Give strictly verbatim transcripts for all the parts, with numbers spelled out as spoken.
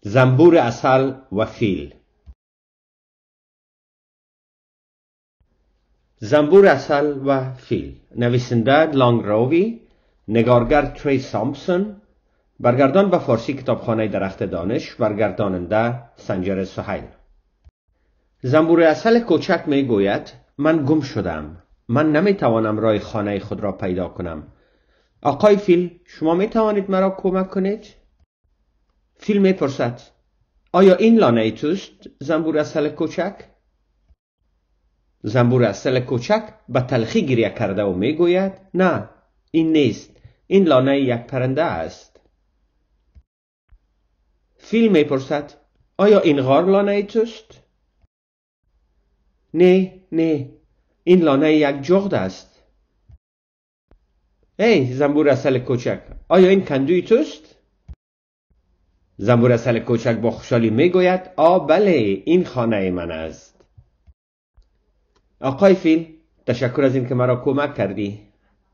زنبور عسل و فیل. زنبور عسل و فیل، نویسنده لانگراوی، نگارگر تری سامپسون، برگردان به فارسی کتابخانه درخت دانش، برگرداننده سنجر سهیل. زنبور عسل کوچک می گوید من گم شدم، من نمی توانم راه خانه خود را پیدا کنم. آقای فیل، شما می توانید مرا کمک کنید؟ فیل می پرسد آیا این لانه توست زنبور عسل کوچک؟ زنبور عسل کوچک به تلخی گریه کرده و می گوید نه، این نیست، این لانه یک پرنده است. فیل می پرسد آیا این غار لانه توست؟ نه نه، این لانه یک جغد است. ای زنبور عسل کوچک، آیا این کندوی توست؟ زنبور عسل کوچک با خوشحالی می گوید آ بله، این خانه من است. آقای فیل، تشکر از این که مرا کمک کردی.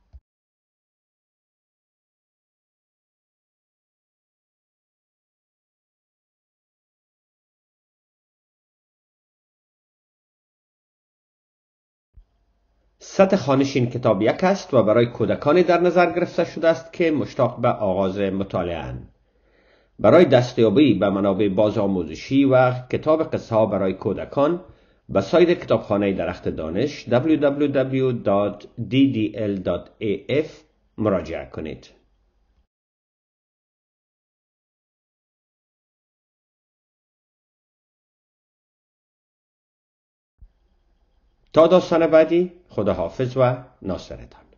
سطح خوانش این کتاب یک است و برای کودکانی در نظر گرفته شده است که مشتاق به آغاز مطالعه اند. برای دستیابی به منابع بازآموزشی و کتاب قصه ها برای کودکان به سایت کتابخانه درخت دانش دبلیو دبلیو دبلیو دات دی دی ال دات ای اف مراجعه کنید. تا داستان بعدی، خدا حافظ و ناصرتان.